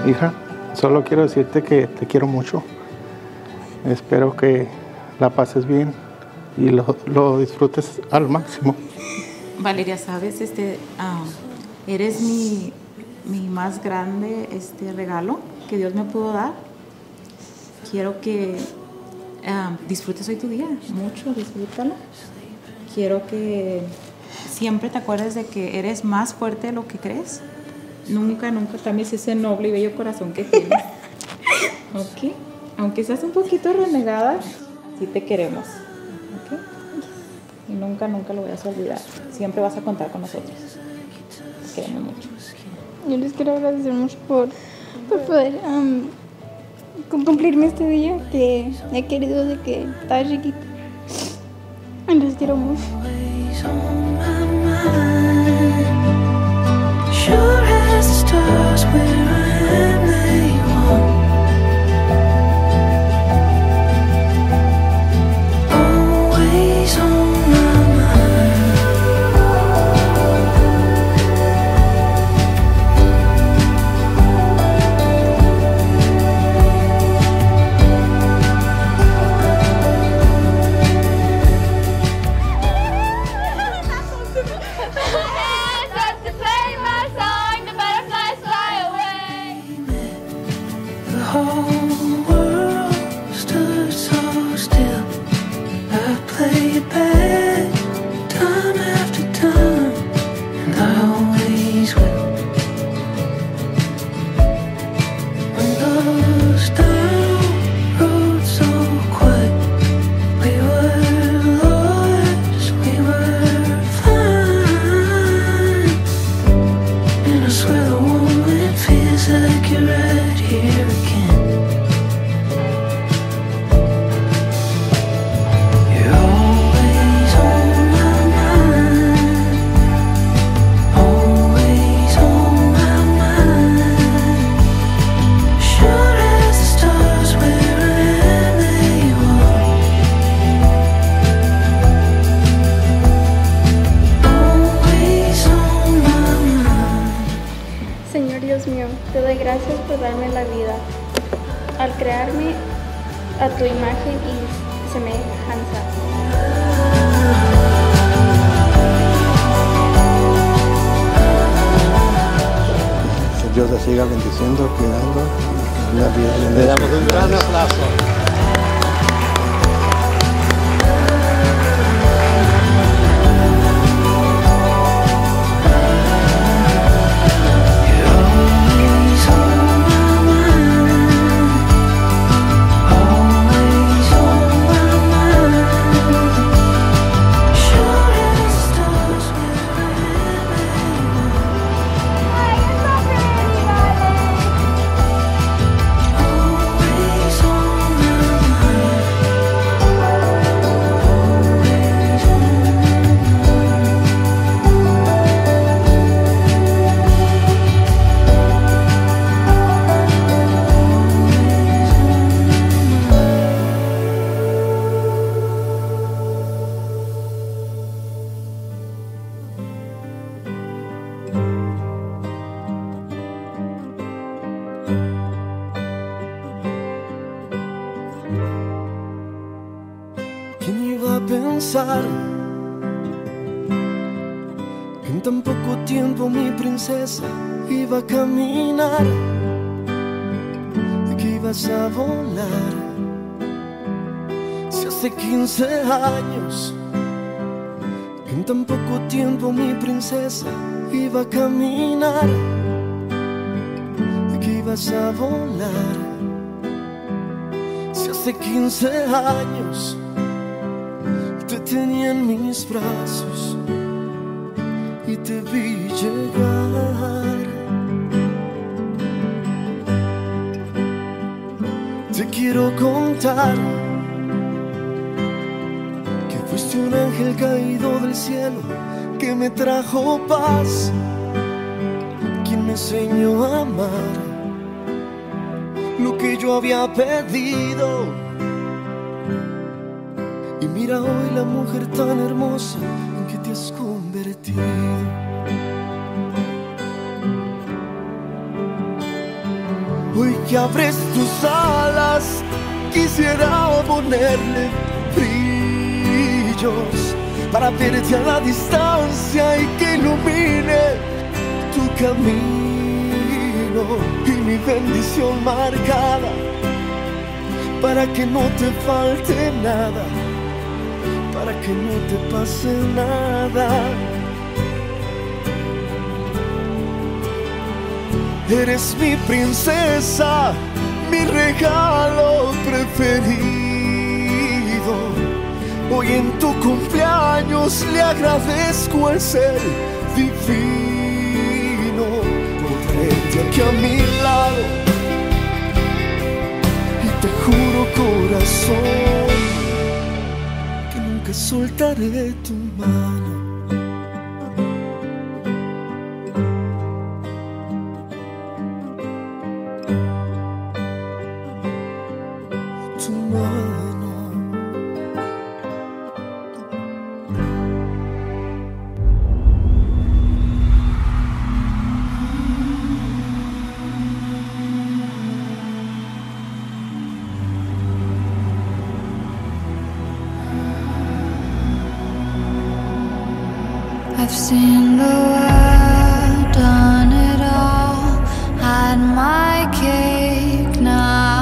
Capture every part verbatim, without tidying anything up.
Hija, solo quiero decirte que te quiero mucho. Espero que la pases bien y lo, lo disfrutes al máximo. Valeria, sabes, este, uh, eres mi, mi más grande este, regalo que Dios me pudo dar. Quiero que uh, disfrutes hoy tu día, mucho, disfrútalo. Quiero que siempre te acuerdes de que eres más fuerte de lo que crees. Nunca, nunca cambies ese noble y bello corazón que tienes. ¿Ok? Aunque seas un poquito renegada, sí te queremos. ¿Ok? Y nunca, nunca lo vayas a olvidar. Siempre vas a contar con nosotros. Te queremos mucho. Yo les quiero agradecer mucho por, por poder um, cumplirme este día que he querido desde que estaba chiquita. Les quiero mucho. Sure as the stars where I am, they won't. Always on my mind. Te doy gracias por darme la vida, al crearme a tu imagen y semejanza. Que Dios te siga bendiciendo, cuidando. Y la vida. Le damos un gran aplauso. Pensar que en tan poco tiempo mi princesa iba a caminar, que ibas a volar. Si hace quince años que en tan poco tiempo mi princesa iba a caminar, que ibas a volar. Si hace quince años te tenía en mis brazos y te vi llegar. Te quiero contar que fuiste un ángel caído del cielo que me trajo paz, quien me enseñó a amar lo que yo había pedido. Y mira hoy la mujer tan hermosa en que te has convertido. Hoy que abres tus alas, quisiera ponerle brillos para verte a la distancia y que ilumine tu camino y mi bendición marcada, para que no te falte nada, para que no te pase nada. Eres mi princesa, mi regalo preferido. Hoy en tu cumpleaños le agradezco el ser divino por traerte aquí a mi lado. Y te juro, corazón, que nunca soltaré tu mano. Tu mano. I've seen the world, done it all, had my cake now.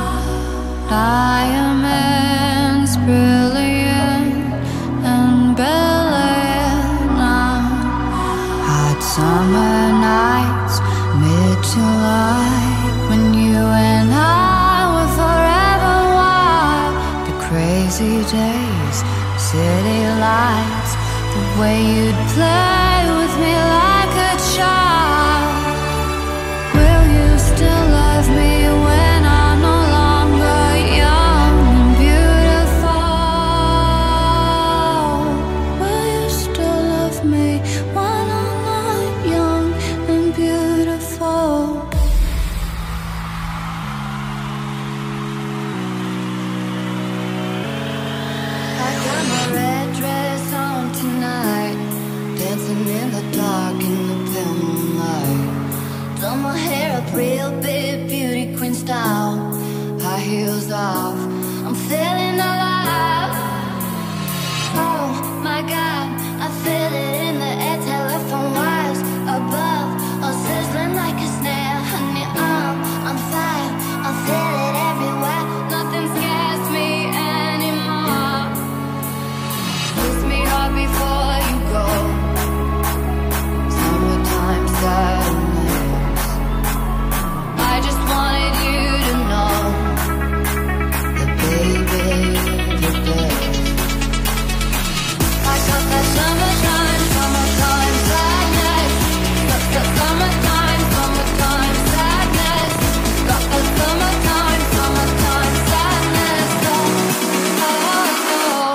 Diamonds brilliant and Bel-Air now. Hot summer nights, mid-July, when you and I were forever wild. The crazy days, city lights, the way you'd play with me like a child. Will you still love me when I'm no longer young and beautiful? Will you still love me when I'm not young and beautiful? I got my red dress on tonight, dancing in the dark in the pale moonlight. Done my hair up real big, beauty queen style. High heels off, I'm feeling alive. Oh my God, I feel it in the air, telephone wires above, all sizzling like a snare. Honey, I'm on fire, I feel it everywhere. Nothing scares me anymore. Kiss me hard before you go. Summertime sadness. I just wanted you to know that, baby, you're best. I got that summertime, summertime sadness. Got that summertime, summertime sadness. Got that summertime, summertime sadness. Oh, oh, oh.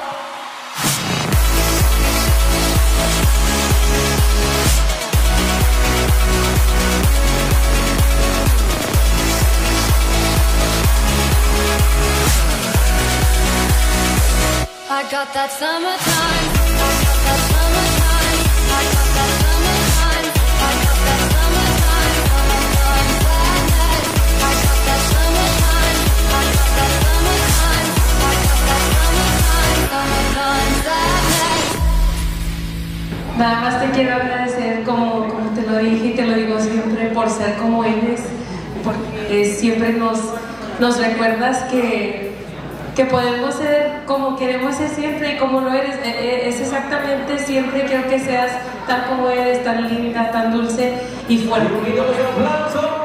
I got that summertime, I got that summertime, I got that summertime, I got that summertime, summertime sadness. I got that summertime, I got that summertime, I got that summertime, summertime sadness. Nada más te quiero agradecer, como, como te lo dije y te lo digo siempre, por ser como eres, porque siempre nos, nos recuerdas que, que podemos ser como queremos ser siempre y como lo eres. Es exactamente siempre, quiero que seas tal como eres, tan linda, tan dulce y fuerte.